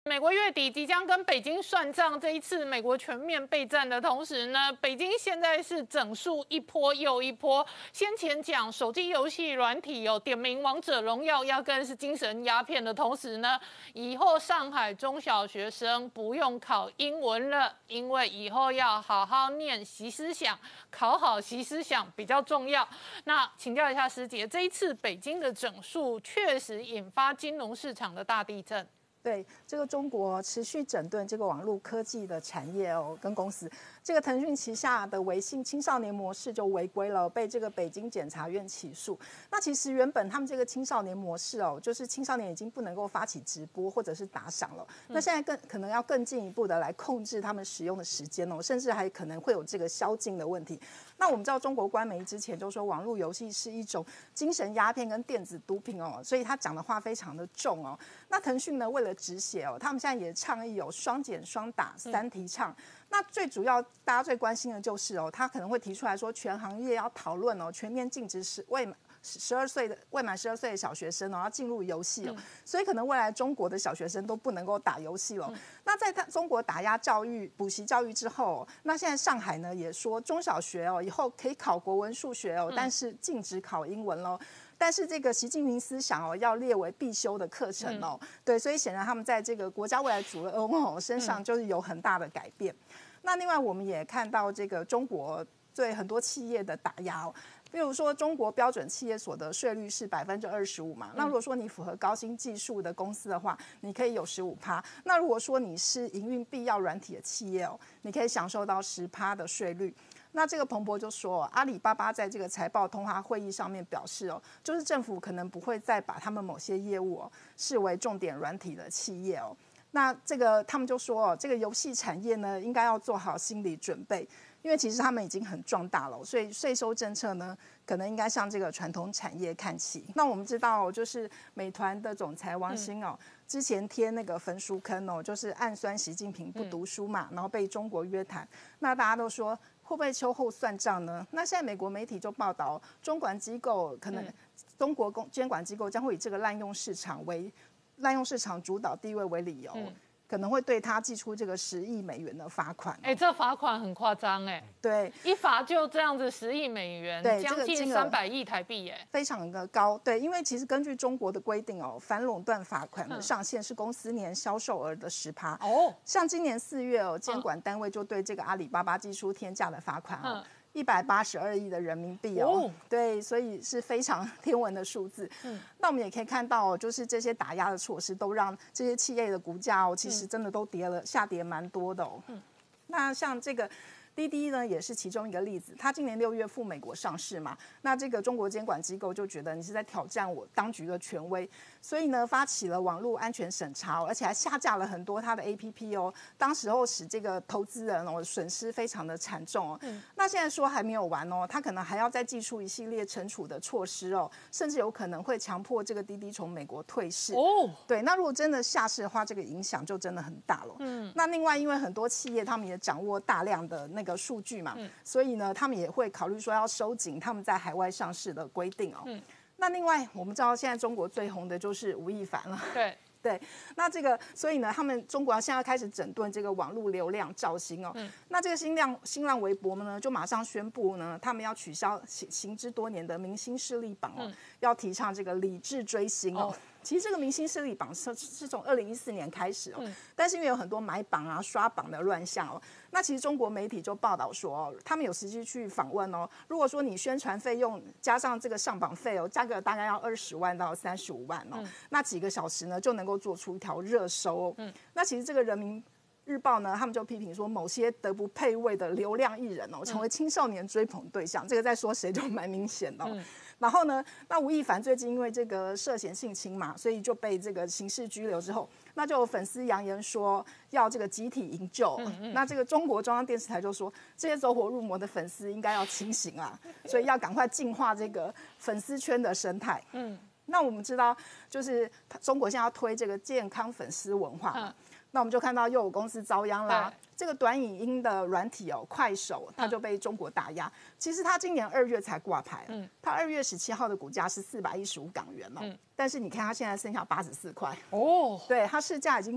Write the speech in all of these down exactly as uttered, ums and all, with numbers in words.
美国月底即将跟北京算账，这一次美国全面备战的同时呢，北京现在是整数一波又一波。先前讲手机游戏软体有点名王者荣耀，压根是精神鸦片的同时呢，以后上海中小学生不用考英文了，因为以后要好好念习思想，考好习思想比较重要。那请教一下师姐，这一次北京的整数确实引发金融市场的大地震。 对，这个中国持续整顿这个网络科技的产业哦，跟公司，这个腾讯旗下的微信青少年模式就违规了，被这个北京检察院起诉。那其实原本他们这个青少年模式哦，就是青少年已经不能够发起直播或者是打赏了，那现在更可能要更进一步的来控制他们使用的时间哦，甚至还可能会有这个宵禁的问题。那我们知道中国官媒之前就说网络游戏是一种精神鸦片跟电子毒品哦，所以他讲的话非常的重哦。那腾讯呢，为了止血哦，他们现在也倡议有双减双打三提倡。嗯、那最主要大家最关心的就是哦，他可能会提出来说，全行业要讨论哦，全面禁止十未满十二岁的未满十二岁的小学生哦要进入游戏哦，嗯、所以可能未来中国的小学生都不能够打游戏了。嗯、那在他中国打压教育、补习教育之后、哦，那现在上海呢也说中小学哦以后可以考国文、数学哦，嗯、但是禁止考英文喽。但是这个习近平思想哦，要列为必修的课程哦，嗯、对，所以显然他们在这个国家未来主人翁哦身上就是有很大的改变。嗯、那另外我们也看到这个中国对很多企业的打压哦，比如说中国标准企业所得税率是百分之二十五嘛，那如果说你符合高新技术的公司的话，你可以有十五趴。那如果说你是营运必要软体的企业哦，你可以享受到十趴的税率。那这个彭博就说，阿里巴巴在这个财报通话会议上面表示哦，就是政府可能不会再把他们某些业务哦视为重点软体的企业哦。那这个他们就说哦，这个游戏产业呢应该要做好心理准备，因为其实他们已经很壮大了，所以税收政策呢可能应该向这个传统产业看齐。那我们知道，就是美团的总裁王兴哦，嗯、之前贴那个焚书坑哦，就是暗酸习近平不读书嘛，嗯、然后被中国约谈。那大家都说，会不会秋后算账呢？那现在美国媒体就报道，中管机构可能、嗯、中国公监管机构将会以这个滥用市场为滥用市场主导地位为理由，嗯、可能会对他寄出这个十亿美元的罚款。 哎、欸，这罚款很夸张哎， 对， 一罚就这样子十亿美元， 对， 将近三百亿台币耶， 非常的高。对，因为其实根据中国的规定哦，反垄断罚款的上限是公司年销售额的十趴。哦，像今年四月哦，监管单位就对这个阿里巴巴寄出天价的罚款哦。嗯一百八十二亿的人民币哦，哦对，所以是非常天文的数字。嗯，那我们也可以看到，就是这些打压的措施都让这些企业的股价哦，其实真的都跌了，下跌蛮多的哦。嗯，那像这个滴滴呢，也是其中一个例子。它今年六月赴美国上市嘛，那这个中国监管机构就觉得你是在挑战我当局的权威，所以呢，发起了网络安全审查、哦，而且还下架了很多它的 A P P 哦。当时候使这个投资人哦损失非常的惨重哦。嗯、那现在说还没有完哦，他可能还要再祭出一系列惩处的措施哦，甚至有可能会强迫这个滴滴从美国退市。哦，对，那如果真的下市的话，这个影响就真的很大了。嗯，那另外因为很多企业他们也掌握大量的那个数据嘛，嗯、所以呢，他们也会考虑说要收紧他们在海外上市的规定哦。嗯，那另外我们知道现在中国最红的就是吴亦凡了。 对。 对，那这个，所以呢，他们中国现在开始整顿这个网络流量造星哦。嗯、那这个新浪新浪微博呢，就马上宣布呢，他们要取消行行之多年的明星势力榜哦，嗯、要提倡这个理智追星哦。哦其实这个明星势力榜是是从二零一四年开始哦，嗯、但是因为有很多买榜啊、刷榜的乱象哦，那其实中国媒体就报道说，哦，他们有实际去访问哦，如果说你宣传费用加上这个上榜费哦，价格大概要二十万到三十五万哦，嗯、那几个小时呢就能够做出一条热搜哦。嗯、那其实这个人民日报呢，他们就批评说，某些德不配位的流量艺人哦，成为青少年追捧对象，嗯、这个在说谁就蛮明显的哦。嗯然后呢，那吴亦凡最近因为这个涉嫌性侵嘛，所以就被这个刑事拘留之后，那就有粉丝扬言说要这个集体营救。嗯嗯、那这个中国中央电视台就说，这些走火入魔的粉丝应该要清醒啊，所以要赶快净化这个粉丝圈的生态。嗯，那我们知道，就是中国现在要推这个健康粉丝文化嘛。嗯那我们就看到又有公司遭殃啦。这个短影音的软体哦，快手，它就被中国打压。嗯、其实它今年二月才挂牌，嗯，它二月十七号的股价是四百一十五港元哦，嗯、但是你看它现在剩下八十四块哦，对，它市价已经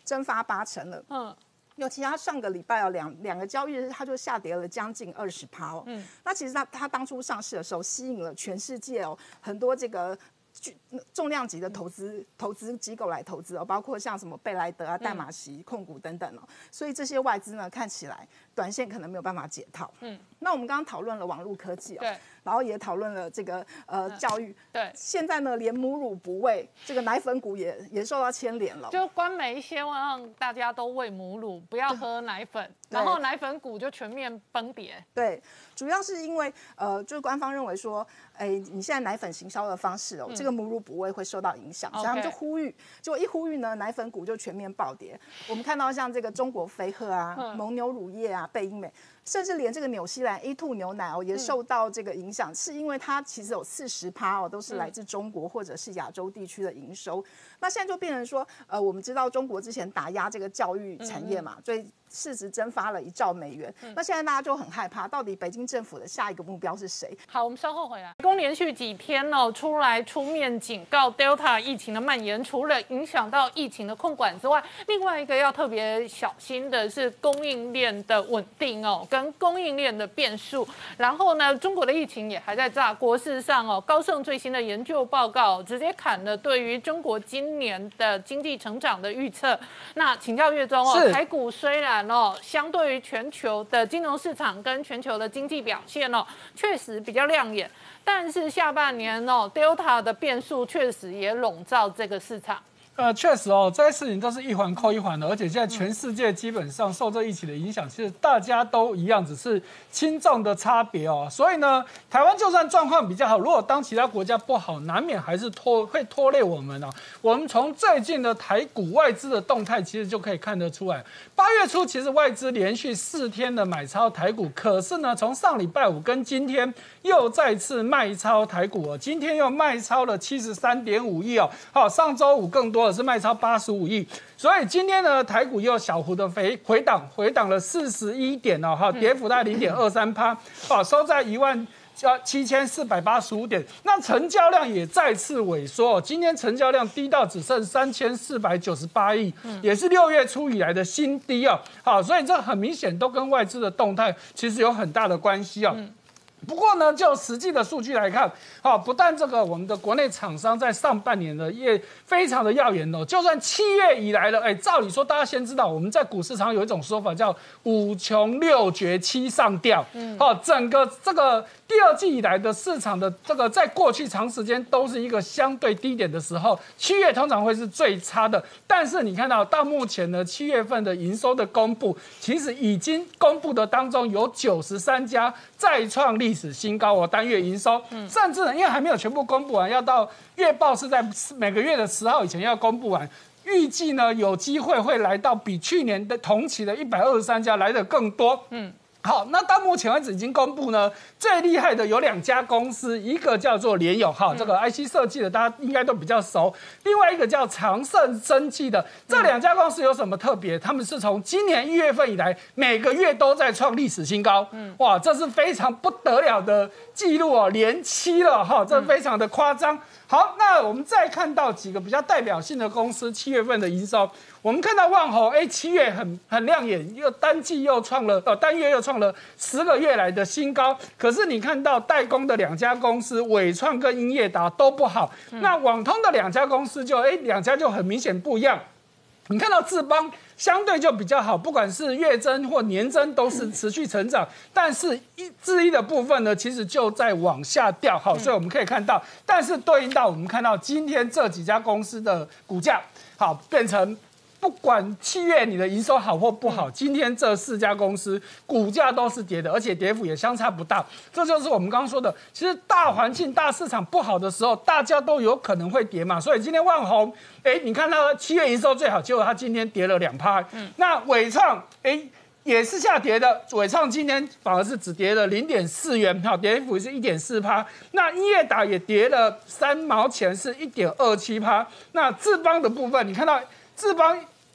蒸发八成了。嗯。尤其它上个礼拜有两两个交易日，它就下跌了将近二十趴哦。嗯，那其实它它当初上市的时候，吸引了全世界哦很多这个重量级的投资投资机构来投资哦，包括像什么贝莱德啊、戴马锡控股等等哦。所以这些外资呢，看起来短线可能没有办法解套。嗯，那我们刚刚讨论了网络科技哦，对，然后也讨论了这个呃教育，对，现在呢连母乳不喂，这个奶粉股也也受到牵连了。 就官媒希望大家都喂母乳，不要喝奶粉，然后奶粉股就全面崩跌。 对，主要是因为呃，就是官方认为说，哎，你现在奶粉行销的方式哦，嗯、这个母乳不喂会受到影响，所以他们就呼吁，结果一呼吁呢，奶粉股就全面暴跌。我们看到像这个中国飞鹤啊、嗯、蒙牛乳业啊、贝英美。甚至连这个纽西兰 A 二 牛奶哦也受到这个影响，嗯、是因为它其实有四十趴哦都是来自中国或者是亚洲地区的营收。那现在就变成说，呃，我们知道中国之前打压这个教育产业嘛，嗯、所以市值蒸发了一兆美元。嗯、那现在大家就很害怕，到底北京政府的下一个目标是谁？ 好，我们稍后回来。公连续几天哦出来出面警告 Delta 疫情的蔓延，除了影响到疫情的控管之外，另外一个要特别小心的是供应链的稳定哦。跟供应链的变数，然后呢，中国的疫情也还在炸锅。事实上哦，高盛最新的研究报告直接砍了对于中国今年的经济成长的预测。那请教月中哦，台股虽然哦，相对于全球的金融市场跟全球的经济表现哦，确实比较亮眼，但是下半年哦 ，Delta 的变数确实也笼罩这个市场。 呃，确实哦，这些事情都是一环扣一环的，而且现在全世界基本上受这疫情的影响，其实大家都一样，只是轻重的差别哦。所以呢，台湾就算状况比较好，如果当其他国家不好，难免还是拖会拖累我们哦。我们从最近的台股外资的动态，其实就可以看得出来。八月初其实外资连续四天的买超台股，可是呢，从上礼拜五跟今天又再次卖超台股哦，今天又卖超了七十三点五亿哦，好，上周五更多。是卖超八十五亿，所以今天呢，台股又小幅的回回档，回档了四十一点哦，哈，跌幅在零点二三趴，啊，收在一万七千四百八十五点。那成交量也再次萎缩，今天成交量低到只剩三千四百九十八亿，也是六月初以来的新低哦。好，所以这很明显都跟外资的动态其实有很大的关系哦。嗯不过呢，就实际的数据来看，啊，不但这个我们的国内厂商在上半年的业非常的耀眼哦，就算七月以来了，哎，照理说大家先知道，我们在股市常有一种说法叫五穷六绝七上吊，嗯，好，整个这个第二季以来的市场的这个在过去长时间都是一个相对低点的时候，七月通常会是最差的。但是你看到到目前呢，七月份的营收的公布，其实已经公布的当中有九十三家再创历史新高哦，单月营收，嗯、甚至呢，因为还没有全部公布完，要到月报是在每个月的十号以前要公布完。预计呢，有机会会来到比去年的同期的一百二十三家来的更多。嗯。好，那到目前为止已经公布呢，最厉害的有两家公司，一个叫做联咏，哈，这个 I C 设计的大家应该都比较熟，另外一个叫长盛生技的。这两家公司有什么特别？他们是从今年一月份以来，每个月都在创历史新高，哇，这是非常不得了的记录哦，连七了哈，这非常的夸张。好，那我们再看到几个比较代表性的公司七月份的营收，我们看到旺宏，哎，七月很很亮眼，又单季又创了，呃，单月又创了十个月来的新高。可是你看到代工的两家公司，伟创跟英业达都不好，嗯、那网通的两家公司就，哎，两家就很明显不一样。你看到智邦相对就比较好，不管是月增或年增都是持续成长，但是一智一的部分呢，其实就在往下掉。好，所以我们可以看到，但是对应到我们看到今天这几家公司的股价，好变成。不管七月你的营收好或不好，今天这四家公司股价都是跌的，而且跌幅也相差不大。这就是我们刚刚说的，其实大环境、大市场不好的时候，大家都有可能会跌嘛。所以今天万宏，哎，你看到七月营收最好，结果它今天跌了两趴。嗯，那伟创，哎。也是下跌的，伟创今天反而是只跌了零点四元，好，跌幅是一点四趴。那英业达也跌了三毛钱，是一点二七趴。那智邦的部分，你看到智邦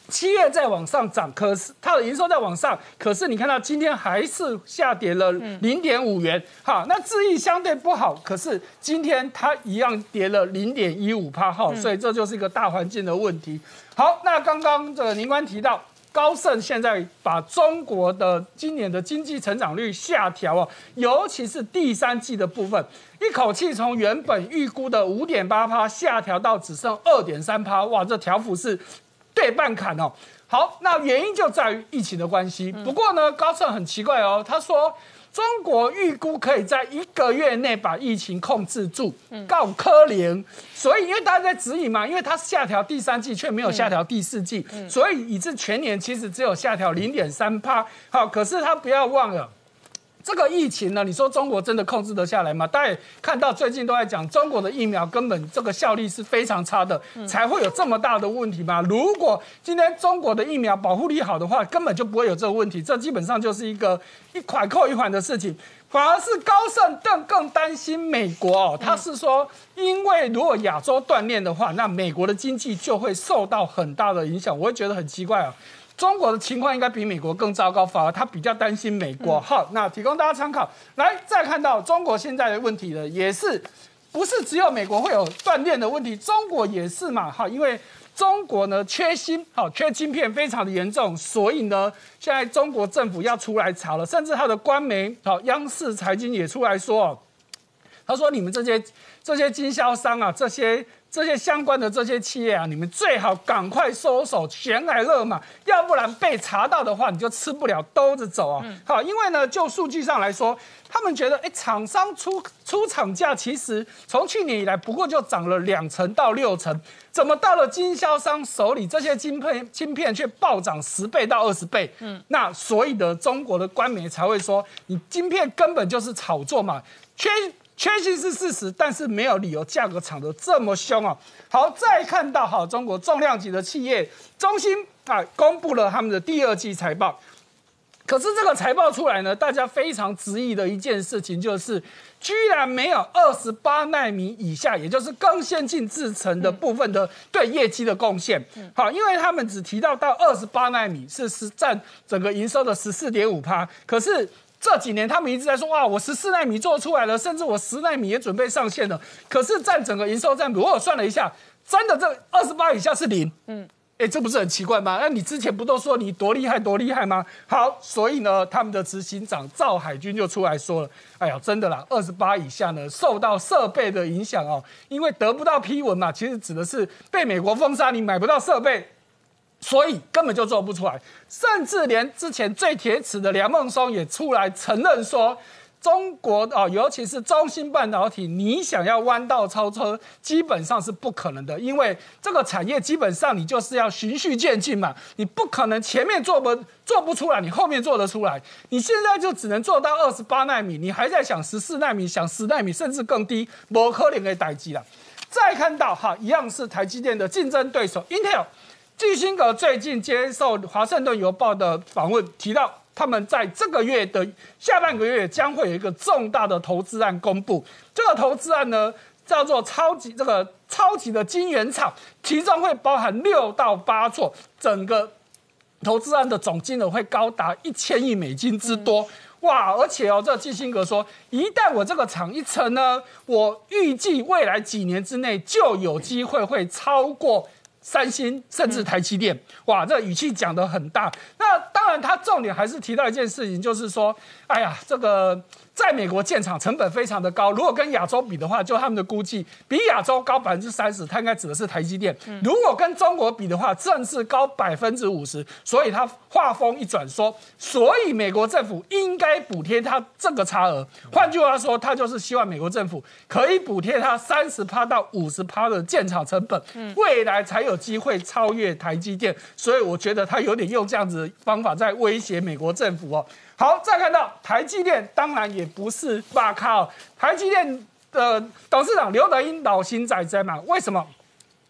企业在往上涨，可是它的营收在往上，可是你看到今天还是下跌了零点五元。好，那智易相对不好，可是今天它一样跌了零点一五趴。哈，所以这就是一个大环境的问题。好，那刚刚这个宁官提到，高盛现在把中国的今年的经济成长率下调哦，尤其是第三季的部分，一口气从原本预估的五点八趴下调到只剩二点三趴。哇，这调幅是对半砍哦。好，那原因就在于疫情的关系。不过呢，高盛很奇怪哦，他说中国预估可以在一个月内把疫情控制住，告可怜。所以因为大家在质疑嘛，因为它下调第三季却没有下调第四季，所以以致全年其实只有下调零点三趴。好，可是他不要忘了。这个疫情呢，你说中国真的控制得下来吗？大家也看到最近都在讲，中国的疫苗根本这个效力是非常差的，才会有这么大的问题嘛。如果今天中国的疫苗保护力好的话，根本就不会有这个问题。这基本上就是一个一环扣一环的事情。反而是高盛更更担心美国哦，他是说，因为如果亚洲断裂的话，那美国的经济就会受到很大的影响。我会觉得很奇怪啊。中国的情况应该比美国更糟糕，反而他比较担心美国。好，那提供大家参考。来，再看到中国现在的问题呢，也是不是只有美国会有断链的问题，中国也是嘛。哈，因为中国呢缺芯，好缺晶片非常的严重，所以呢，现在中国政府要出来查了，甚至他的官媒好央视财经也出来说，他说你们这些这些经销商啊，这些。这些相关的这些企业啊，你们最好赶快收手，悬崖勒马，要不然被查到的话，你就吃不了兜着走啊。嗯、好，因为呢，就数据上来说，他们觉得，哎，厂商出出厂价其实从去年以来不过就涨了两成到六成，怎么到了经销商手里，这些晶片晶片却暴涨十倍到二十倍？嗯，那所以的中国的官媒才会说，你晶片根本就是炒作嘛，缺。缺芯是事实，但是没有理由价格涨得这么凶哦。好，再看到好中国重量级的企业中芯啊，公布了他们的第二季财报。可是这个财报出来呢，大家非常质疑的一件事情就是，居然没有二十八奈米以下，也就是更先进制程的部分的对业绩的贡献。好，因为他们只提到到二十八奈米是是占整个营收的十四点五趴，可是。这几年他们一直在说哇，我十四奈米做出来了，甚至我十奈米也准备上线了。可是占整个营收占比，我有算了一下，真的这二十八以下是零。嗯，哎，这不是很奇怪吗？那你之前不都说你多厉害多厉害吗？好，所以呢，他们的执行长赵海军就出来说了，哎呀，真的啦，二十八以下呢受到设备的影响哦，因为得不到批文嘛，其实指的是被美国封杀，你买不到设备。所以根本就做不出来，甚至连之前最铁齿的梁孟松也出来承认说，中国哦，尤其是中芯半导体，你想要弯道超车，基本上是不可能的，因为这个产业基本上你就是要循序渐进嘛，你不可能前面做不做不出来，你后面做得出来，你现在就只能做到二十八奈米，你还在想十四奈米，想十奈米，甚至更低，不可能的代志啦。再看到哈，一样是台积电的竞争对手 Intel。基辛格最近接受《华盛顿邮报》的访问，提到他们在这个月的下半个月将会有一个重大的投资案公布。这个投资案呢，叫做超级这个超级的晶圆厂，其中会包含六到八座，整个投资案的总金额会高达一千亿美金之多。嗯哇！而且哦，这基辛格说，一旦我这个厂一成呢，我预计未来几年之内就有机会会超过。三星甚至台积电，哇，这语气讲得很大。那当然，他重点还是提到一件事情，就是说，哎呀，这个在美国建厂成本非常的高，如果跟亚洲比的话，就他们的估计比亚洲高百分之三十，它应该指的是台积电。如果跟中国比的话，正是高百分之五十。所以他话锋一转说，所以美国政府应该补贴他这个差额。换句话说，他就是希望美国政府可以补贴他三十趴到五十趴的建厂成本，未来才有机会超越台积电。所以我觉得他有点用这样子的方法在威胁美国政府哦。好，再看到台积电，当然也不是罢咖哦。台积电的董事长刘德英老型仔仔嘛，为什么？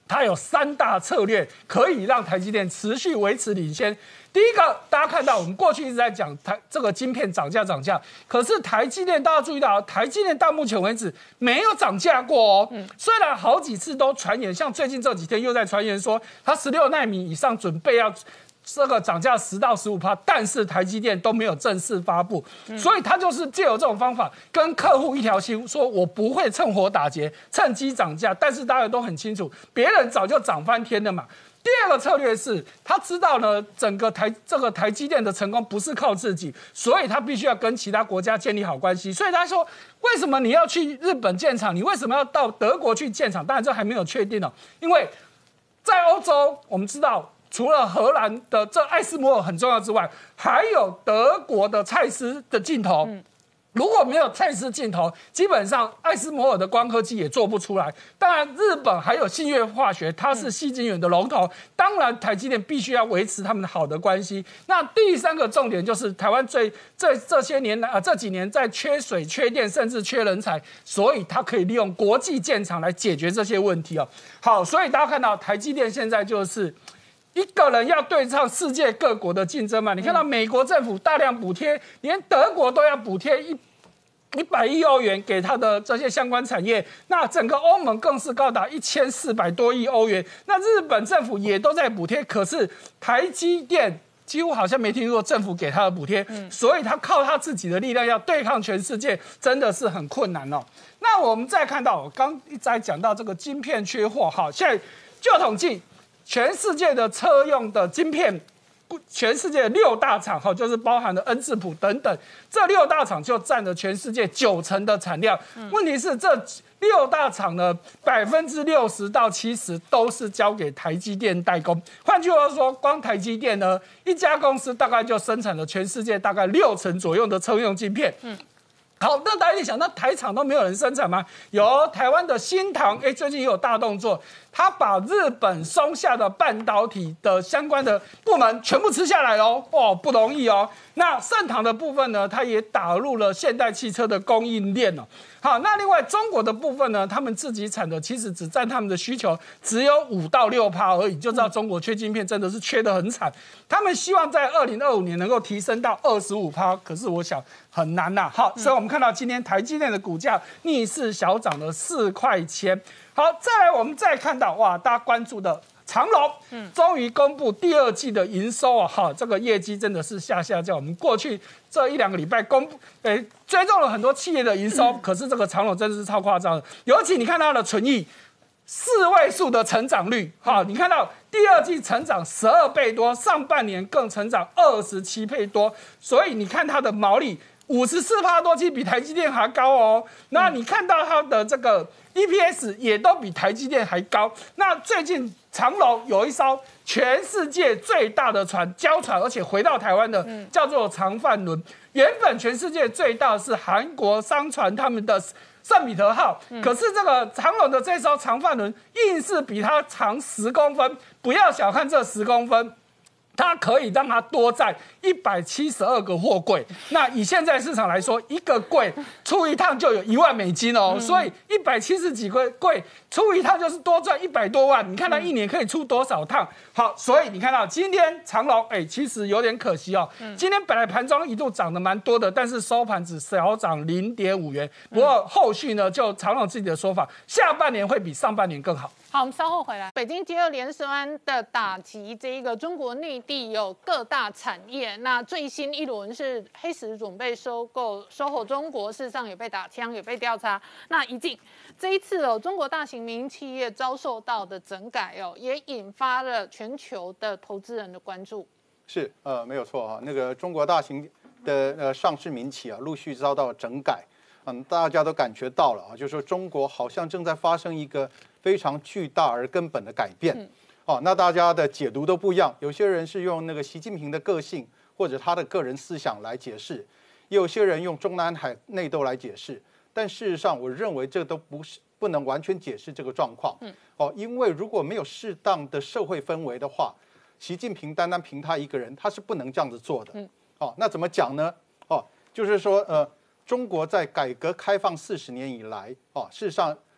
它有三大策略可以让台积电持续维持领先。第一个，大家看到我们过去一直在讲台这个晶片涨价涨价，可是台积电大家注意到，台积电到目前为止没有涨价过哦。嗯、虽然好几次都传言，像最近这几天又在传言说，它十六奈米以上准备要这个涨价十到十五趴，但是台积电都没有正式发布，嗯、所以它就是借由这种方法跟客户一条心，说我不会趁火打劫，趁机涨价。但是大家都很清楚，别人早就涨翻天了嘛。第二个策略是，他知道呢，整个台这个台积电的成功不是靠自己，所以他必须要跟其他国家建立好关系。所以他说，为什么你要去日本建厂？你为什么要到德国去建厂？当然这还没有确定哦，因为在欧洲，我们知道除了荷兰的这艾斯摩尔很重要之外，还有德国的蔡司的镜头。嗯如果没有蔡司镜头，基本上艾斯摩尔的光刻机也做不出来。当然，日本还有信越化学，它是矽晶圆的龙头。当然，台积电必须要维持他们好的关系。那第三个重点就是台湾最这这些年来啊、呃、这几年在缺水、缺电，甚至缺人才，所以它可以利用国际建厂来解决这些问题哦。好，所以大家看到台积电现在就是一个人要对抗世界各国的竞争嘛？你看到美国政府大量补贴，连德国都要补贴一。一百亿欧元给它的这些相关产业，那整个欧盟更是高达一千四百多亿欧元。那日本政府也都在补贴，可是台积电几乎好像没听说政府给他的补贴，嗯、所以他靠他自己的力量要对抗全世界，真的是很困难哦。那我们再看到，我刚一直在讲到这个晶片缺货，好，现在就统计全世界的车用的晶片。全世界六大厂，哈，就是包含了恩智浦等等，这六大厂就占了全世界九成的产量。嗯、问题是这六大厂呢，百分之六十到七十都是交给台积电代工。换句话说，光台积电呢，一家公司大概就生产了全世界大概六成左右的车用晶片。嗯好，那大家一想，那台厂都没有人生产吗？有，台湾的新唐，哎，最近也有大动作，他把日本松下的半导体的相关的部门全部吃下来喽，哦，不容易哦。那盛唐的部分呢，它也打入了现代汽车的供应链哦。好，那另外中国的部分呢，他们自己产的其实只占他们的需求只有五到六趴而已，就知道中国缺晶片真的是缺得很惨。他们希望在二零二五年能够提升到二十五趴，可是我想很难呐、啊。好，所以我们看到今天台积电的股价逆势小涨了四块钱。好，再来我们再看到哇，大家关注的。长荣，嗯，终于公布第二季的营收啊，哈，这个业绩真的是下下降。我们过去这一两个礼拜公布，诶，追踪了很多企业的营收，嗯、可是这个长荣真的是超夸张的。尤其你看它的存益，四位数的成长率，哈，你看到第二季成长十二倍多，上半年更成长二十七倍多，所以你看它的毛利五十四趴多，其实比台积电还高哦。那你看到它的这个 E P S 也都比台积电还高。那最近长荣有一艘全世界最大的船交船，而且回到台湾的，嗯、叫做长范轮。原本全世界最大的是韩国商船他们的圣彼得号，嗯、可是这个长荣的这艘长范轮硬是比它长十公分。不要小看这十公分。它可以让它多载一百七十二个货柜，那以现在市场来说，一个柜出一趟就有一万美金哦，嗯、所以一百七十几个柜出一趟就是多赚一百多万。你看它一年可以出多少趟？好，所以你看到今天长荣，哎，其实有点可惜哦。嗯、今天本来盘中一度涨得蛮多的，但是收盘只小涨零点五元。不过后续呢，就长荣自己的说法，下半年会比上半年更好。 好，我们稍后回来。北京接二连三的打击这一个中国内地有各大产业，那最新一轮是黑石准备收购收购中国，事实上也被打枪，也被调查。那一进这一次哦，中国大型民营企业遭受到的整改哦，也引发了全球的投资人的关注。 是，呃，没有错哈，那个中国大型的呃上市民企啊，陆续遭到整改。嗯，大家都感觉到了啊，就是说中国好像正在发生一个非常巨大而根本的改变。嗯、哦，那大家的解读都不一样，有些人是用那个习近平的个性或者他的个人思想来解释，也有些人用中南海内斗来解释。但事实上，我认为这都不是不能完全解释这个状况。嗯、哦，因为如果没有适当的社会氛围的话，习近平单单凭他一个人，他是不能这样子做的。嗯、哦，那怎么讲呢？哦，就是说呃。中国在改革开放四十年以来，哦，事实上，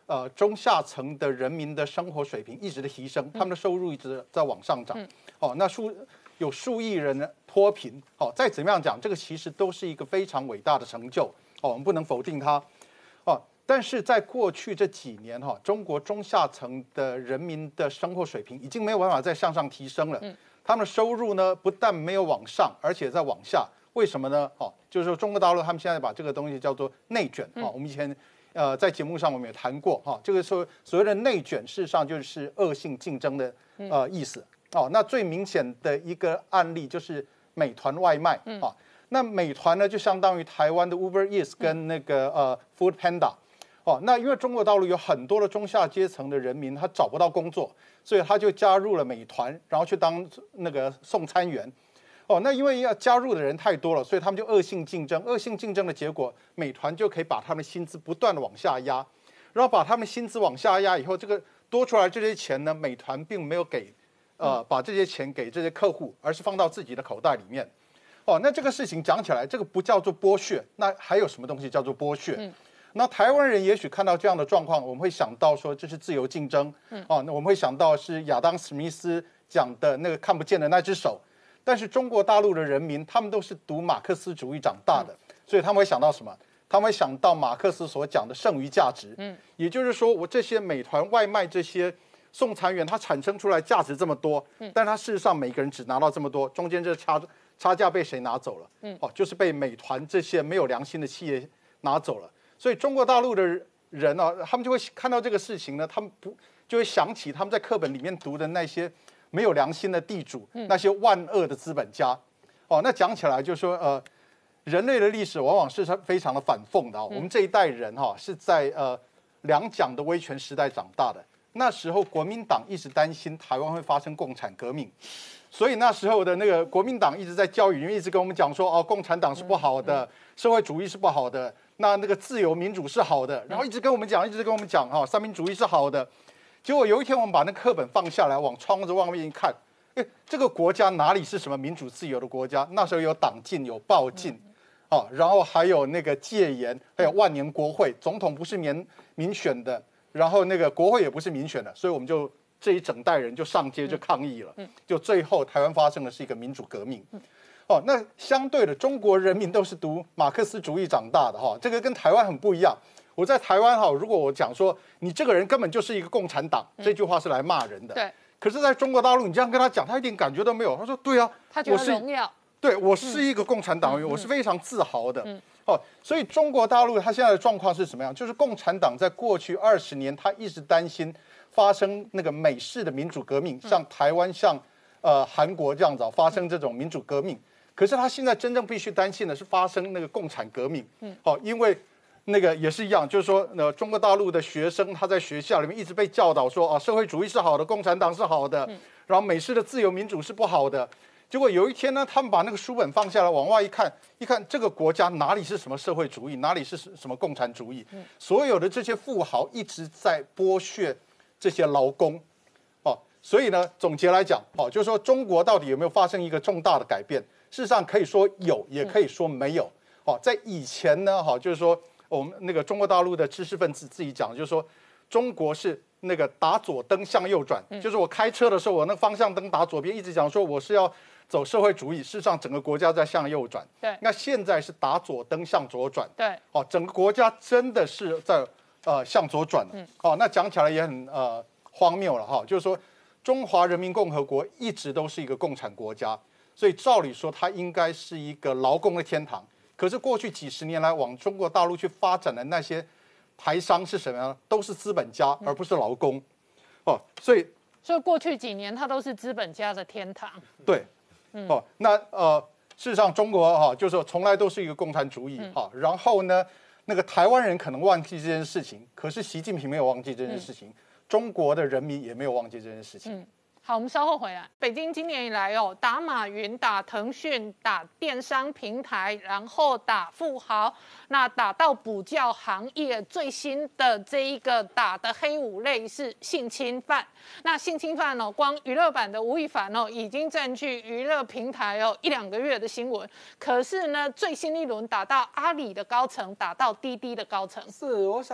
呃中下层的人民的生活水平一直的提升，他们的收入一直在往上涨。哦，那数有数亿人脱贫。哦，再怎么样讲，这个其实都是一个非常伟大的成就。哦，我们不能否定它。哦，但是在过去这几年哈、哦，中国中下层的人民的生活水平已经没有办法再向上提升了。他们的收入呢，不但没有往上，而且在往下。为什么呢？哦，就是说中国大陆他们现在把这个东西叫做内卷。哦，我们以前呃在节目上我们也谈过哈、哦，这个说所谓的内卷，事实上就是恶性竞争的呃意思。哦，那最明显的一个案例就是美团外卖。哦，那美团呢就相当于台湾的 Uber Eats 跟那个呃 Food Panda。哦，那因为中国大陆有很多的中下阶层的人民，他找不到工作，所以他就加入了美团，然后去当那个送餐员。哦，那因为要加入的人太多了，所以他们就恶性竞争。恶性竞争的结果，美团就可以把他们的薪资不断的往下压，然后把他们薪资往下压以后，这个多出来这些钱呢，美团并没有给，呃，把这些钱给这些客户，而是放到自己的口袋里面。哦，那这个事情讲起来，这个不叫做剥削，那还有什么东西叫做剥削？嗯。那台湾人也许看到这样的状况，我们会想到说这是自由竞争。嗯。哦，那我们会想到是亚当·史密斯讲的那个看不见的那只手。但是中国大陆的人民，他们都是读马克思主义长大的，所以他们会想到什么？他们会想到马克思所讲的剩余价值。嗯，也就是说，我这些美团外卖这些送餐员，他产生出来价值这么多，嗯，但他事实上每个人只拿到这么多，中间这差差价被谁拿走了？嗯，哦，就是被美团这些没有良心的企业拿走了。所以中国大陆的人呢、啊，他们就会看到这个事情呢，他们不就会想起他们在课本里面读的那些没有良心的地主，那些万恶的资本家。哦，那讲起来就是说，呃，人类的历史往往是非常的反讽的、哦。我们这一代人哈、哦，是在呃两蒋的威权时代长大的，那时候国民党一直担心台湾会发生共产革命，所以那时候的那个国民党一直在教育里面一直跟我们讲说，哦，共产党是不好的，社会主义是不好的。那那个自由民主是好的，然后一直跟我们讲，一直跟我们讲哈、哦，三民主义是好的。结果有一天我们把那课本放下来，往窗子外面一看，哎，这个国家哪里是什么民主自由的国家？那时候有党禁，有报禁，啊，然后还有那个戒严，还有万年国会，总统不是民民选的，然后那个国会也不是民选的，所以我们就这一整代人就上街就抗议了，就最后台湾发生的是一个民主革命。哦，那相对的，中国人民都是读马克思主义长大的哈，这个跟台湾很不一样。我在台湾哈，如果我讲说你这个人根本就是一个共产党，这句话是来骂人的。对。可是在中国大陆，你这样跟他讲，他一点感觉都没有。他说：“对啊， 他觉得荣耀。 对，我是一个共产党员，我是非常自豪的。哦，所以中国大陆它现在的状况是什么样？就是共产党在过去二十年，他一直担心发生那个美式的民主革命，像台湾、像呃韩国这样子发生这种民主革命。可是他现在真正必须担心的是发生那个共产革命。嗯，哦，因为那个也是一样，就是说，呃，中国大陆的学生他在学校里面一直被教导说啊，社会主义是好的，共产党是好的，然后美式的自由民主是不好的。结果有一天呢，他们把那个书本放下来，往外一看，一看这个国家哪里是什么社会主义，哪里是什么共产主义？所有的这些富豪一直在剥削这些劳工。哦，所以呢，总结来讲，哦，就是说中国到底有没有发生一个重大的改变？事实上可以说有，也可以说没有。哦，在以前呢，哈，就是说我们那个中国大陆的知识分子自己讲，就是说中国是那个打左灯向右转，就是我开车的时候，我那方向灯打左边，一直讲说我是要走社会主义，事实上整个国家在向右转。 对， 那现在是打左灯向左转。 对， 哦，整个国家真的是在呃向左转了。嗯，哦，那讲起来也很呃荒谬了哈，就是说中华人民共和国一直都是一个共产国家。所以照理说，它应该是一个劳工的天堂。可是过去几十年来，往中国大陆去发展的那些台商是什么样？都是资本家，而不是劳工。哦，所以所以过去几年，它都是资本家的天堂。 对，哦，那呃，事实上中国哈、哦，就是说从来都是一个共产主义哈、嗯。然后呢，那个台湾人可能忘记这件事情，可是习近平没有忘记这件事情，嗯、中国的人民也没有忘记这件事情。 嗯好，我们稍后回来。北京今年以来哦，打马云、打腾讯、打电商平台，然后打富豪，那打到补教行业，最新的这一个打的黑五类是性侵犯。那性侵犯哦，光娱乐版的吴亦凡哦，已经占据娱乐平台哦一两个月的新闻。可是呢，最新一轮打到阿里的高层，打到滴滴的高层。 是，我想。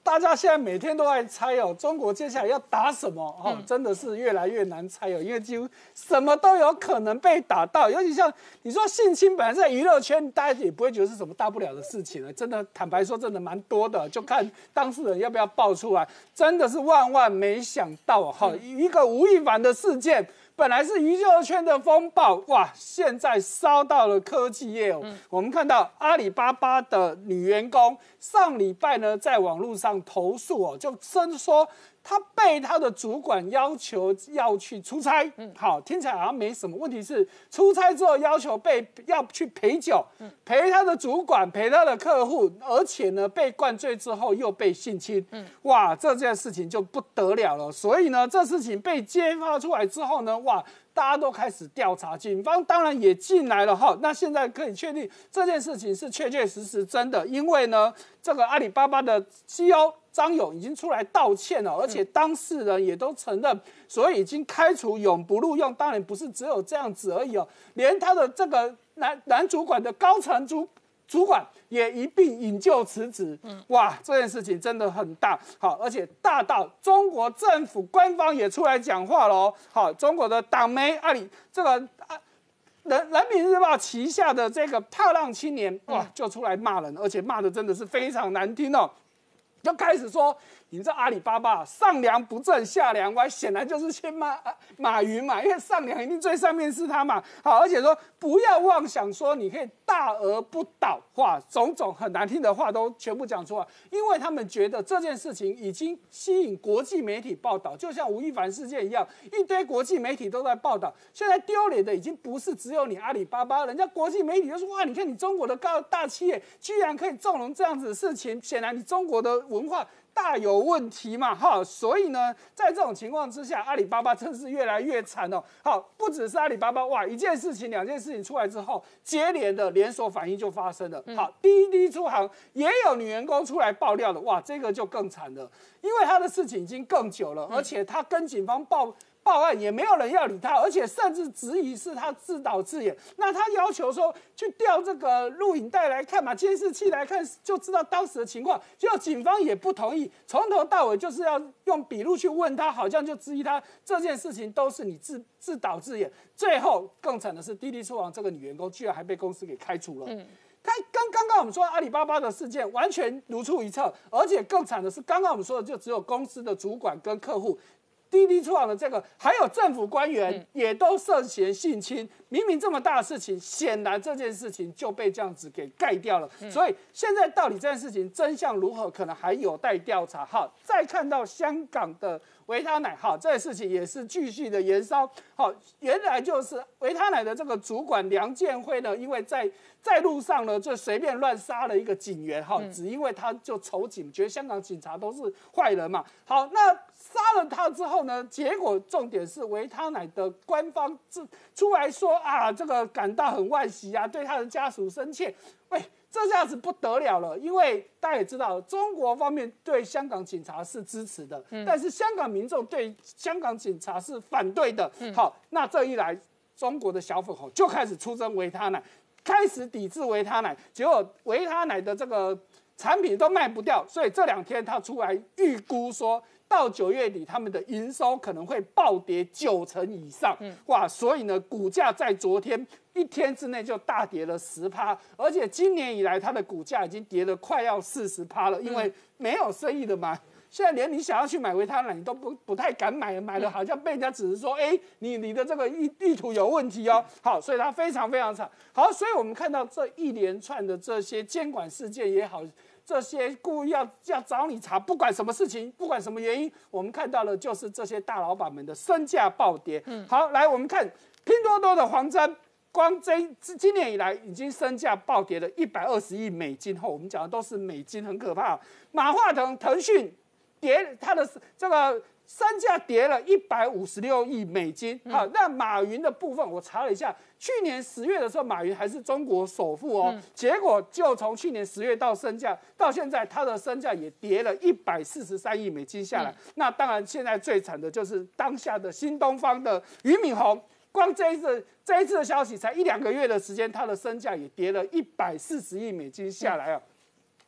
大家现在每天都在猜哦，中国接下来要打什么哦，真的是越来越难猜哦，因为几乎什么都有可能被打到。尤其像你说性侵，本来在娱乐圈大家也不会觉得是什么大不了的事情了，真的坦白说，真的蛮多的，就看当事人要不要爆出来。真的是万万没想到哈，一个吴亦凡的事件。本来是娱乐圈的风暴，哇，现在烧到了科技业哦。嗯、我们看到阿里巴巴的女员工上礼拜呢，在网络上投诉哦，就声说她被她的主管要求要去出差。嗯，好，听起来好像没什么。问题是出差之后要求被要去陪酒，嗯、陪她的主管，陪她的客户，而且呢被灌醉之后又被性侵。嗯，哇，这件事情就不得了了。所以呢，这事情被揭发出来之后呢，哇，大家都开始调查，警方当然也进来了哈。那现在可以确定这件事情是确确实实真的，因为呢，这个阿里巴巴的 C E O 张勇已经出来道歉了，而且当事人也都承认，所以已经开除永不录用。当然不是只有这样子而已哦，连他的这个男男主管的高层主主管也一并引咎辞职。哇，这件事情真的很大，好，而且大到中国政府官方也出来讲话了哦。好，中国的党媒阿里这个啊。人人民日报旗下的这个漂亮青年，哇，就出来骂人，而且骂的真的是非常难听哦，就开始说，你这阿里巴巴上梁不正下梁歪，显然就是先骂马云嘛，因为上梁一定最上面是他嘛。好，而且说不要妄想说你可以大而不倒，哇，种种很难听的话都全部讲出来，因为他们觉得这件事情已经吸引国际媒体报道，就像吴亦凡事件一样，一堆国际媒体都在报道。现在丢脸的已经不是只有你阿里巴巴，人家国际媒体就说哇，你看你中国的高大企业居然可以纵容这样子的事情，显然你中国的文化大有问题嘛，哈，所以呢，在这种情况之下，阿里巴巴真是越来越惨哦。好，不只是阿里巴巴，哇，一件事情、两件事情出来之后，接连的连锁反应就发生了。好，滴滴出行也有女员工出来爆料了，哇，这个就更惨了，因为他的事情已经更久了，而且他跟警方报。报案也没有人要理他，而且甚至质疑是他自导自演。那他要求说去调这个录影带来看嘛，监视器来看就知道当时的情况。结果警方也不同意，从头到尾就是要用笔录去问他，好像就质疑他这件事情都是你自自导自演。最后更惨的是，滴滴出行这个女员工居然还被公司给开除了。嗯。他刚刚刚我们说阿里巴巴的事件完全如出一辙，而且更惨的是，刚刚我们说的就只有公司的主管跟客户。滴滴出行的这个，还有政府官员也都涉嫌性侵，明明这么大的事情，显然这件事情就被这样子给盖掉了。所以现在到底这件事情真相如何，可能还有待调查。好，再看到香港的维他奶，好，这件事情也是继续的延烧。好，原来就是维他奶的这个主管梁建辉呢，因为在在路上呢就随便乱杀了一个警员，哈，只因为他就仇警，觉得香港警察都是坏人嘛。好，那杀了他之后呢，结果重点是维他奶的官方出来说啊，这个感到很惋惜啊，对他的家属深切。喂，这下子不得了了，因为大家也知道，中国方面对香港警察是支持的，嗯、但是香港民众对香港警察是反对的。嗯、好，那这一来，中国的小粉红就开始出征维他奶，开始抵制维他奶，结果维他奶的这个产品都卖不掉，所以这两天他出来预估说，到九月底他们的营收可能会暴跌九成以上。嗯、哇，所以呢，股价在昨天一天之内就大跌了十趴，而且今年以来它的股价已经跌了快要四十趴了，因为没有生意的嘛。现在连你想要去买维他奶，你都不不太敢买，买了好像被人家只是说，哎、欸，你你的这个意意图有问题哦。好，所以它非常非常惨。好，所以我们看到这一连串的这些监管事件也好，这些故意要要找你查，不管什么事情，不管什么原因，我们看到的就是这些大老板们的身价暴跌。嗯，好，来我们看拼多多的黄峥。光这今年以来已经身价暴跌了一百二十亿美金后，我们讲的都是美金，很可怕。马化腾、腾讯跌，它的这个身价跌了一百五十六亿美金。好，那马云的部分我查了一下，去年十月的时候，马云还是中国首富哦，嗯、结果就从去年十月到身价到现在，他的身价也跌了一百四十三亿美金下来。嗯、那当然，现在最惨的就是当下的新东方的俞敏洪。光这一次这一次的消息，才一两个月的时间，它的身价也跌了一百四十亿美金下来啊！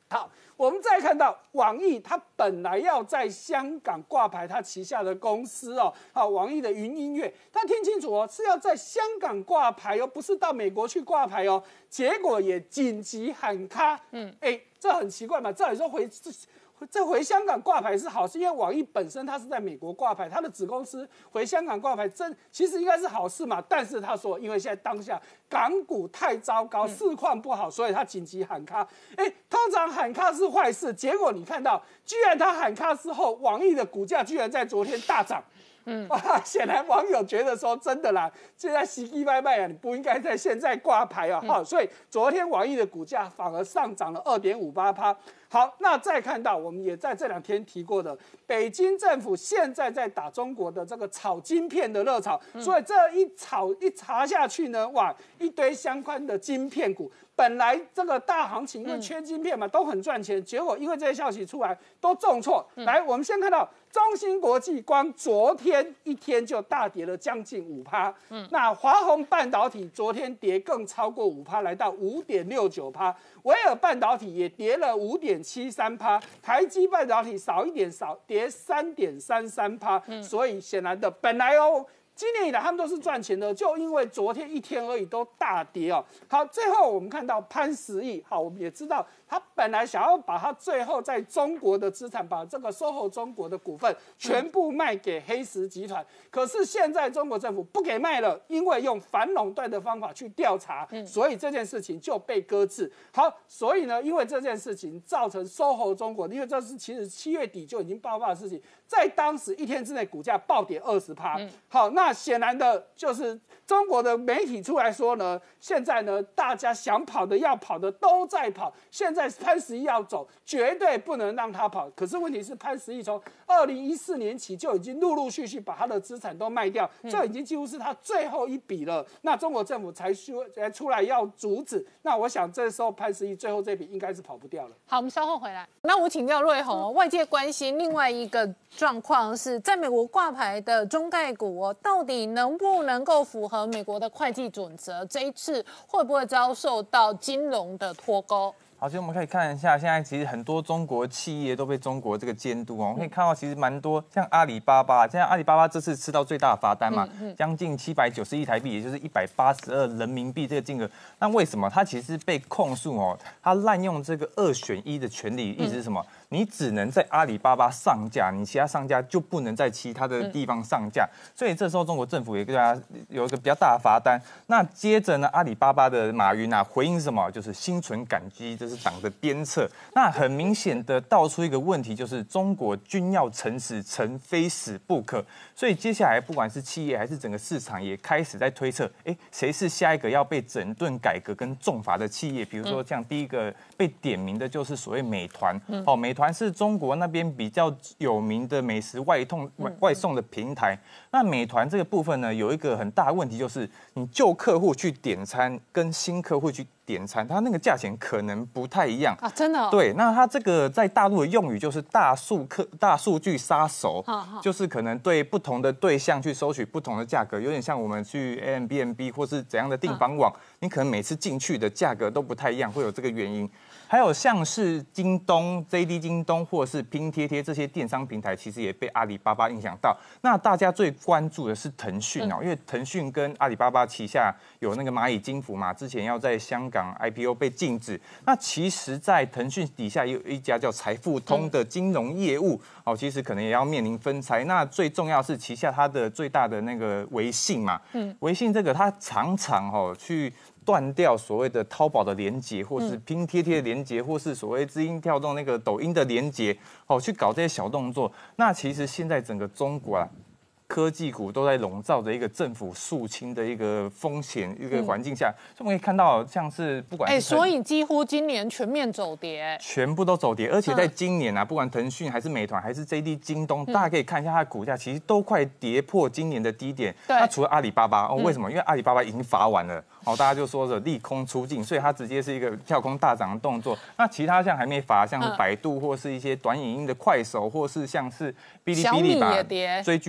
好，我们再看到网易，它本来要在香港挂牌，它旗下的公司哦，好，网易的云音乐，但听清楚哦，是要在香港挂牌哦，不是到美国去挂牌哦。结果也紧急喊卡，嗯，哎，这很奇怪嘛，照理说回。这回香港挂牌是好事，因为网易本身它是在美国挂牌，它的子公司回香港挂牌，真其实应该是好事嘛。但是他说，因为现在当下港股太糟糕，市况不好，所以他紧急喊卡。哎，通常喊卡是坏事，结果你看到，居然他喊卡之后，网易的股价居然在昨天大涨。嗯，哇，显然网友觉得说真的啦，现在洗洗拜拜啊，你不应该在现在挂牌啊，好、嗯，所以昨天网易的股价反而上涨了二点五八趴。好，那再看到我们也在这两天提过的，北京政府现在在打中国的这个炒晶片的热潮，嗯、所以这一炒一查下去呢，哇，一堆相关的晶片股。本来这个大行情，因为缺晶片嘛，都很赚钱。结果因为这些消息出来，都重挫。来，我们先看到中芯国际，光昨天一天就大跌了将近五趴。嗯，那华虹半导体昨天跌更超过五趴，来到五点六九趴。微尔半导体也跌了五点七三趴，台积半导体少一点少，跌三点三三趴。所以显然的，本来哦。今年以来，他们都是赚钱的，就因为昨天一天而已都大跌哦。好，最后我们看到潘石屹，好，我们也知道他本来想要把他最后在中国的资产，把这个 S O H O 中国的股份全部卖给黑石集团，可是现在中国政府不给卖了，因为用反垄断的方法去调查，所以这件事情就被搁置。好，所以呢，因为这件事情造成 S O H O 中国，因为这是其实七月底就已经爆发的事情，在当时一天之内股价暴跌二十趴。好，那。那显然的就是中国的媒体出来说呢，现在呢大家想跑的要跑的都在跑，现在潘石屹要走，绝对不能让他跑。可是问题是潘石屹从二零一四年起就已经陆陆续续把他的资产都卖掉，这已经几乎是他最后一笔了。那中国政府才说才出来要阻止。那我想这时候潘石屹最后这笔应该是跑不掉了。 好，我们稍后回来。那我请教瑞虹哦，外界关心另外一个状况是在美国挂牌的中概股哦，到底能不能够符合美国的会计准则？这一次会不会遭受到金融的脱钩？ 好，其实我们可以看一下，现在其实很多中国企业都被中国这个监督哦。我们可以看到，其实蛮多像阿里巴巴，现在阿里巴巴这次吃到最大的罚单嘛，将近七百九十亿台币，也就是一百八十二人民币这个金额。那为什么它其实被控诉哦？它滥用这个二选一的权利，意思是什么？你只能在阿里巴巴上架，你其他上架就不能在其他的地方上架。所以这时候中国政府也给大家有一个比较大的罚单。那接着呢，阿里巴巴的马云啊回应什么？就是心存感激，这是党的鞭策。那很明显的道出一个问题，就是中国君要臣死，臣非死不可。所以接下来不管是企业还是整个市场，也开始在推测，哎，谁是下一个要被整顿改革跟重罚的企业？比如说像第一个被点名的就是所谓美团，哦，美团是中国那边比较有名的美食外送外送的平台。那美团这个部分呢，有一个很大的问题，就是你旧客户去点餐跟新客户去点餐，它那个价钱可能不太一样啊，真的、哦。 对，那它这个在大陆的用语就是大数客大数据杀手，就是可能对不同的对象去收取不同的价格，有点像我们去 Airbnb 或是怎样的订房网，你可能每次进去的价格都不太一样，会有这个原因。还有像是京东、J D 京东或者是拼贴贴这些电商平台，其实也被阿里巴巴影响到。那大家最关注的是腾讯哦，因为腾讯跟阿里巴巴旗下有那个蚂蚁金服嘛，之前要在香港 I P O 被禁止。那其实，在腾讯底下也有一家叫财付通的金融业务哦，其实可能也要面临分拆。那最重要是旗下它的最大的那个微信嘛，嗯，微信这个它常常哦去断掉所谓的淘宝的连结，或是拼贴贴的连结，或是所谓知音跳动那个抖音的连结，哦，去搞这些小动作。那其实现在整个中国啊，科技股都在笼罩着一个政府肃清的一个风险一个环境下，所以我们可以看到，像是不管哎， 所以几乎今年全面走跌， 全部都走跌，而且在今年啊，不管腾讯还是美团还是 J D 京东，大家可以看一下它的股价，其实都快跌破今年的低点。那除了阿里巴巴哦，为什么？因为阿里巴巴已经罚完了。哦，大家就说着利空出尽，所以它直接是一个跳空大涨的动作。那其他像还没罚，像是百度或是一些短影音的快手，或是像是哔哩哔哩吧追剧网站，还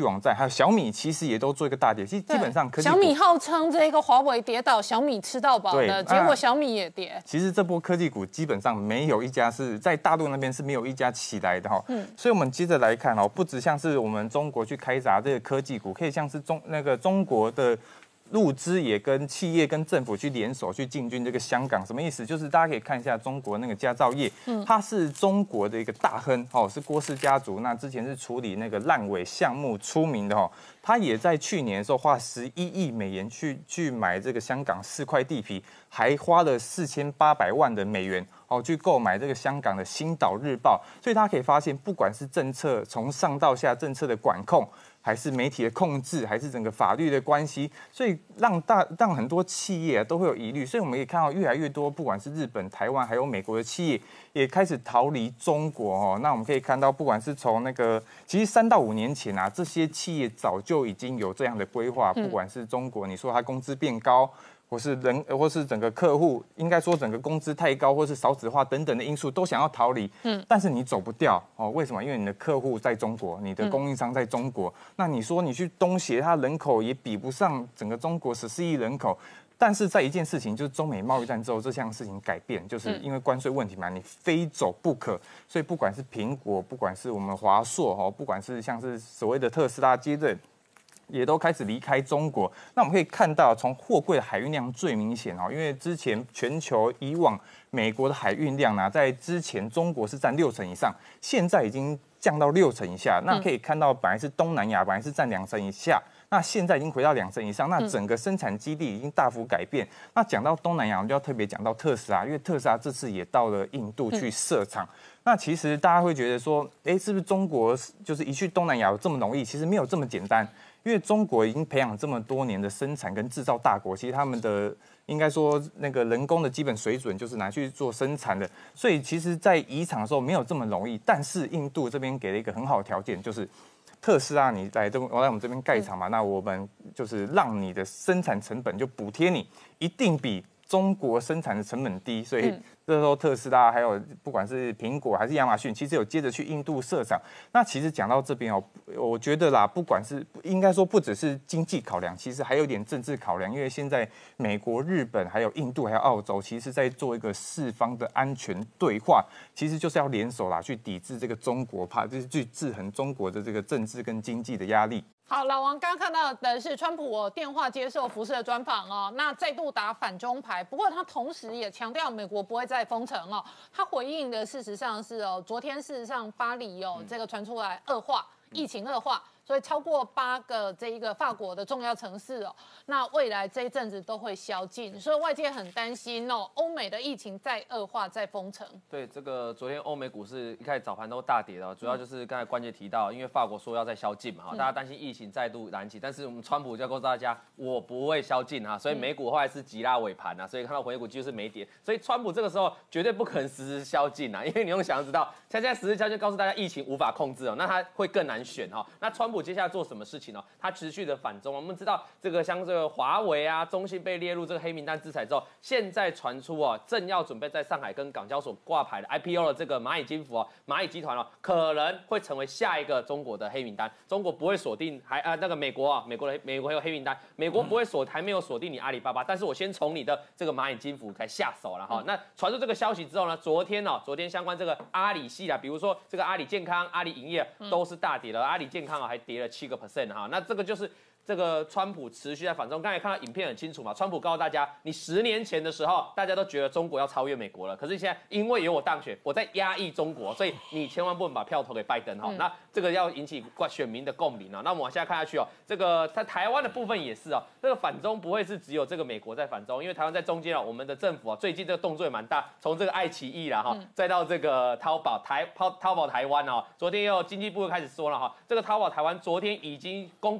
有小米，其实也都做一个大跌。其实基本上科技股， 小米号称这个华为跌倒，小米吃到饱的，结果小米也跌。 其实这波科技股基本上没有一家是在大陆那边是没有一家起来的哈。嗯，所以我们接着来看哦，不只像是我们中国去开闸这个科技股，可以像是中那个中国的。陆资也跟企业跟政府去联手去进军这个香港，什么意思？就是大家可以看一下中国那个佳兆业，嗯，它是中国的一个大亨哦，是郭氏家族。那之前是处理那个烂尾项目出名的哦，他也在去年的时候花十一亿美元去去买这个香港四块地皮，还花了四千八百万的美元哦去购买这个香港的《星岛日报》。所以大家可以发现，不管是政策从上到下政策的管控。还是媒体的控制，还是整个法律的关系，所以让大让很多企业、啊、都会有疑虑，所以我们可以看到越来越多，不管是日本、台湾还有美国的企业，也开始逃离中国哦。那我们可以看到，不管是从那个，其实三到五年前啊，这些企业早就已经有这样的规划，不管是中国，你说它工资变高。或是人，或是整个客户，应该说整个工资太高，或是少子化等等的因素，都想要逃离。嗯，但是你走不掉哦。为什么？因为你的客户在中国，你的供应商在中国。嗯、那你说你去东协，它人口也比不上整个中国十四亿人口。但是在一件事情，就是中美贸易战之后，这项事情改变，就是因为关税问题嘛，你非走不可。所以不管是苹果，不管是我们华硕哦，不管是像是所谓的特斯拉接任。也都开始离开中国。那我们可以看到，从货柜的海运量最明显哦，因为之前全球以往美国的海运量呢，在之前中国是占六成以上，现在已经降到六成以下。那可以看到，本来是东南亚本来是占两成以下，那现在已经回到两成以上，那整个生产基地已经大幅改变。那讲到东南亚，我们就要特别讲到特斯拉，因为特斯拉这次也到了印度去设厂。那其实大家会觉得说，哎，是不是中国就是一去东南亚有这么容易？其实没有这么简单。因为中国已经培养这么多年的生产跟制造大国，其实他们的应该说那个人工的基本水准就是拿去做生产的，所以其实，在移厂的时候没有这么容易。但是印度这边给了一个很好的条件，就是特斯拉你来这我来我们这边盖厂嘛，那我们就是让你的生产成本就补贴你，一定比中国生产的成本低，所以这时候特斯拉还有不管是苹果还是亚马逊，其实有接着去印度设厂。那其实讲到这边哦，我觉得啦，不管是应该说不只是经济考量，其实还有点政治考量，因为现在美国、日本还有印度还有澳洲，其实在做一个四方的安全对话，其实就是要联手啦，去抵制这个中国，怕就是去制衡中国的这个政治跟经济的压力。 好，老王刚刚看到的是川普哦电话接受福斯的专访哦，那再度打反中牌，不过他同时也强调美国不会再封城哦。他回应的事实上是哦，昨天事实上巴黎哦这个传出来恶化，疫情恶化。所以超过八个这一个法国的重要城市哦，那未来这一阵子都会宵禁，所以外界很担心哦，欧美的疫情再恶化、再封城。 对，这个昨天欧美股市一开始早盘都大跌了，主要就是刚才关键提到，因为法国说要再宵禁嘛，哈，大家担心疫情再度燃起，但是我们川普就告诉大家，我不会宵禁哈，所以美股后来是急拉尾盘啊，所以看到回股就是没跌，所以川普这个时候绝对不可能实施宵禁啊，因为你用想要知道，现在实施宵禁告诉大家疫情无法控制哦，那他会更难选哈，那川普接下来做什么事情呢？他持续的反中，我们知道这个像这个华为啊、中兴被列入这个黑名单制裁之后，现在传出哦，正要准备在上海跟港交所挂牌的 I P O 的这个蚂蚁金服哦，蚂蚁集团哦，可能会成为下一个中国的黑名单。中国不会锁定还啊那个美国啊，美国的美国还有黑名单，美国不会锁还没有锁定你阿里巴巴，但是我先从你的这个蚂蚁金服来下手了哈。那传出这个消息之后呢，昨天哦，昨天相关这个阿里系啊，比如说这个阿里健康、阿里营业都是大跌了，阿里健康啊还跌了七个 percent 哈，那这个就是这个川普持续在反中。刚才看到影片很清楚嘛，川普告诉大家，你十年前的时候大家都觉得中国要超越美国了，可是现在因为有我当选，我在压抑中国，所以你千万不能把票投给拜登哈。嗯、那这个要引起选民的共鸣啊。那我们往下看下去哦，这个在台湾的部分也是哦，这个反中不会是只有这个美国在反中，因为台湾在中间哦，我们的政府啊最近这个动作也蛮大，从这个爱奇艺啦哈，嗯、再到这个淘宝台淘淘宝台湾哦，昨天又经济部又开始说了哈，这个淘宝台湾昨天已经公告。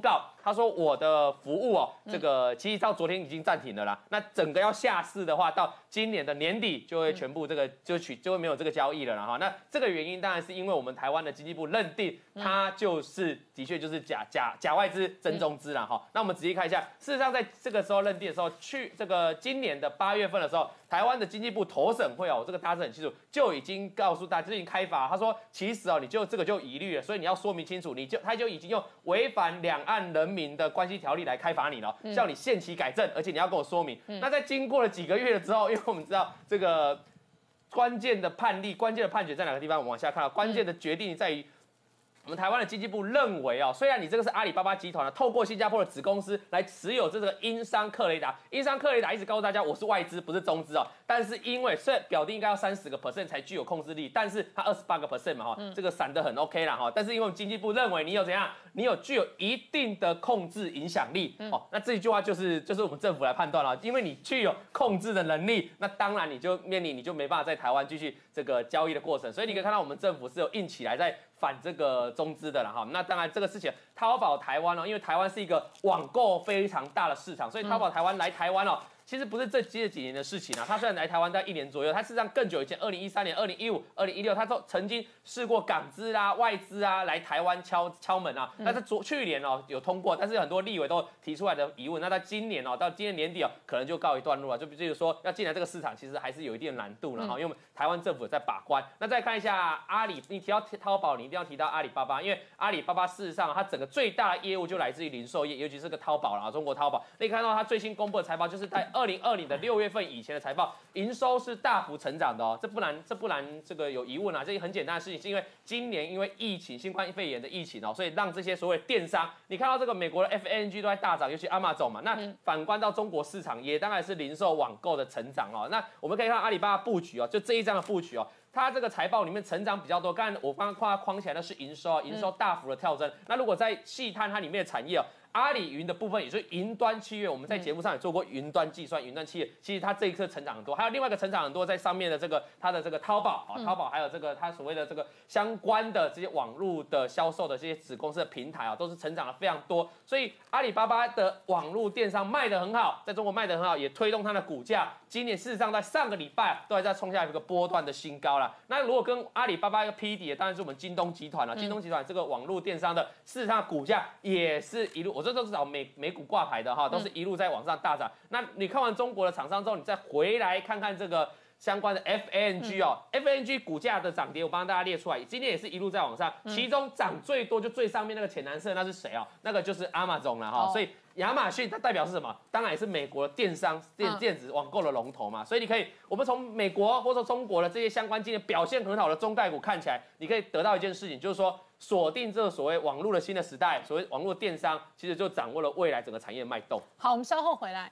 他说我的服务哦，这个其实到昨天已经暂停了啦。那整个要下市的话，到今年的年底就会全部这个就取就会没有这个交易了啦哈。那这个原因当然是因为我们台湾的经济部认定它就是的确就是假假假外资真中资啦哈。那我们仔细看一下，事实上在这个时候认定的时候，去这个今年的八月份的时候，台湾的经济部投审会哦，这个大致很清楚，就已经告诉大家，就已经开罚，他说其实哦，你就这个就疑虑了，所以你要说明清楚，你就他就已经用违反两岸人民的关系条例来开罚你了，嗯、叫你限期改正，而且你要跟我说明。嗯、那在经过了几个月了之后，因为我们知道这个关键的判例、关键的判决在哪个地方？我们往下看到，关键的决定在于。我们台湾的经济部认为啊、哦，虽然你这个是阿里巴巴集团呢，透过新加坡的子公司来持有这个英商克雷达，英商克雷达一直告诉大家我是外资不是中资哦，但是因为虽然表定应该要三十个 percent 才具有控制力，但是它二十八个 percent 嘛哈，嗯、这个闪得很 OK 啦哈，但是因为我们经济部认为你有怎样，你有具有一定的控制影响力、嗯、哦，那这一句话就是就是我们政府来判断了，因为你具有控制的能力，那当然你就面临你就没办法在台湾继续这个交易的过程，所以你可以看到我们政府是有硬起来在。反这个中资的了哈，那当然这个事情，淘宝台湾哦，因为台湾是一个网购非常大的市场，所以淘宝台湾来台湾哦，其实不是这这几年的事情啊，它虽然来台湾在一年左右，它事实上更久以前，二零一三年、二零一五、二零一六，它都曾经试过港资啊、外资啊来台湾敲敲门啊，但是昨去年哦有通过，但是很多立委都提出来的疑问，那在今年哦到今年年底哦，可能就告一段落了，就比如说要进来这个市场，其实还是有一定的难度了哈，因为我们台湾政府在把关。那再看一下阿里，你提到淘宝，你一定要提到阿里巴巴，因为阿里巴巴事实上它整个最大的业务就来自于零售业，尤其是个淘宝啦，中国淘宝。你看到它最新公布的财报，就是在二零二零的六月份以前的财报，营收是大幅成长的哦，这不然这不然这个有疑问啊，这个很简单的事情，是因为今年因为疫情新冠肺炎的疫情哦，所以让这些所谓电商，你看到这个美国的 F N G 都在大涨，尤其 Amazon 嘛，那反观到中国市场也当然是零售网购的成长哦。那我们可以看阿里巴巴布局哦，就这一张的布局哦。它这个财报里面成长比较多，刚才我刚刚框它框起来的是营收，营收大幅的跳增。嗯、那如果在细探它里面的产业哦，阿里云的部分也是云端企业，我们在节目上也做过云端计算、云端企业，其实它这一颗成长很多。还有另外一个成长很多在上面的这个它的这个淘宝啊，淘宝还有这个它所谓的这个相关的这些网络的销售的这些子公司的平台啊，都是成长的非常多。所以阿里巴巴的网络电商卖得很好，在中国卖得很好，也推动它的股价。今年事实上在上个礼拜都还在冲下一个波段的新高啦。那如果跟阿里巴巴一个匹敌的，当然是我们京东集团了。京东集团这个网络电商的，事实上股价也是一路，我这都是找美美股挂牌的哈，都是一路在往上大涨。那你看完中国的厂商之后，你再回来看看这个。相关的 F N G 哦、嗯、，F N G 股价的涨跌，我帮大家列出来，今天也是一路在往上，嗯、其中涨最多就最上面那个浅蓝色，那是谁哦？那个就是 Amazon 了哈，哦、所以亚马逊它代表是什么？当然也是美国的电商电电子网购的龙头嘛，所以你可以，我们从美国或者中国的这些相关今年表现很好的中概股看起来，你可以得到一件事情，就是说锁定这个所谓网络的新的时代，所谓网络电商，其实就掌握了未来整个产业脉动。 好，我们稍后回来。